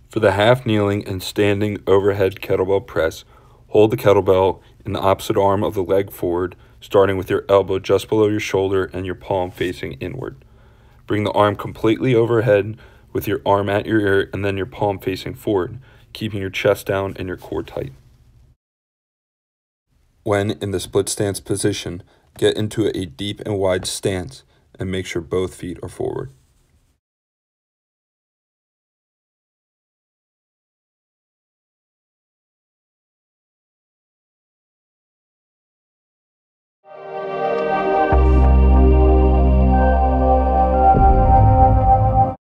For the half kneeling and standing overhead kettlebell press, hold the kettlebell in the opposite arm of the leg forward, starting with your elbow just below your shoulder and your palm facing inward. Bring the arm completely overhead with your arm at your ear and then your palm facing forward, keeping your chest down and your core tight. When in the split stance position, get into a deep and wide stance and make sure both feet are forward.